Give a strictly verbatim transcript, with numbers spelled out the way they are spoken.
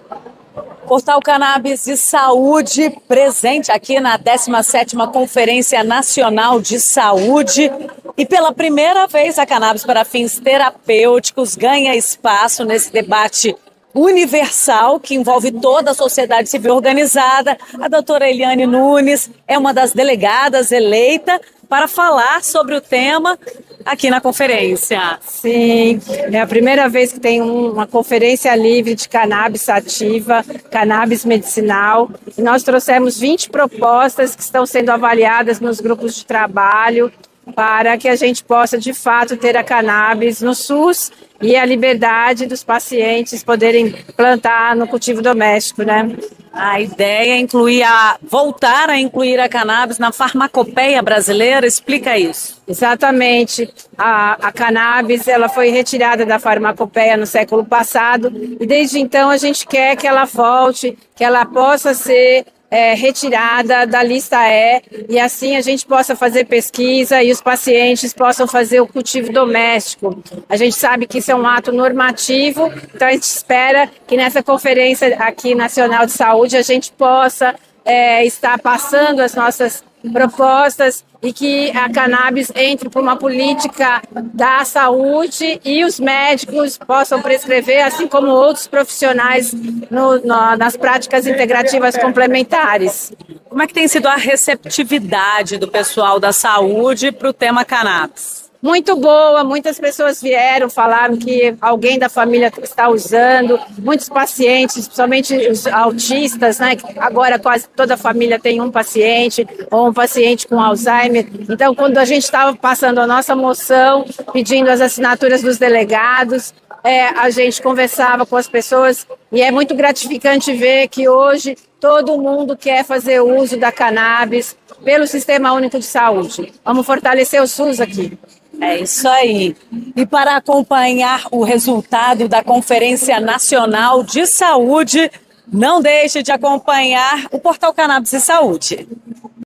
Portal Cannabis de Saúde, presente aqui na décima sétima Conferência Nacional de Saúde. E pela primeira vez a cannabis para fins terapêuticos ganha espaço nesse debate universal que envolve toda a sociedade civil organizada. A doutora Eliane Nunes é uma das delegadas eleita para falar sobre o tema aqui na conferência. Sim, é a primeira vez que tem uma conferência livre de cannabis sativa, cannabis medicinal. E nós trouxemos vinte propostas que estão sendo avaliadas nos grupos de trabalho para que a gente possa, de fato, ter a cannabis no SUS e a liberdade dos pacientes poderem plantar no cultivo doméstico, né? A ideia é incluir a, voltar a incluir a cannabis na farmacopeia brasileira. Explica isso. Exatamente. A, a cannabis ela foi retirada da farmacopeia no século passado e desde então a gente quer que ela volte, que ela possa ser É, retirada da lista E e assim a gente possa fazer pesquisa e os pacientes possam fazer o cultivo doméstico. A gente sabe que isso é um ato normativo, então a gente espera que nessa conferência aqui nacional de saúde a gente possa é, estar passando as nossas propostas e que a cannabis entre para uma política da saúde e os médicos possam prescrever, assim como outros profissionais no, no, nas práticas integrativas complementares. Como é que tem sido a receptividade do pessoal da saúde para o tema cannabis? Muito boa, muitas pessoas vieram, falaram que alguém da família está usando, muitos pacientes, principalmente os autistas, né? Agora quase toda a família tem um paciente ou um paciente com Alzheimer. Então, quando a gente estava passando a nossa moção, pedindo as assinaturas dos delegados, é, a gente conversava com as pessoas e é muito gratificante ver que hoje todo mundo quer fazer uso da cannabis pelo Sistema Único de Saúde. Vamos fortalecer o SUS aqui. É isso aí. E para acompanhar o resultado da Conferência Nacional de Saúde, não deixe de acompanhar o Portal Cannabis de Saúde.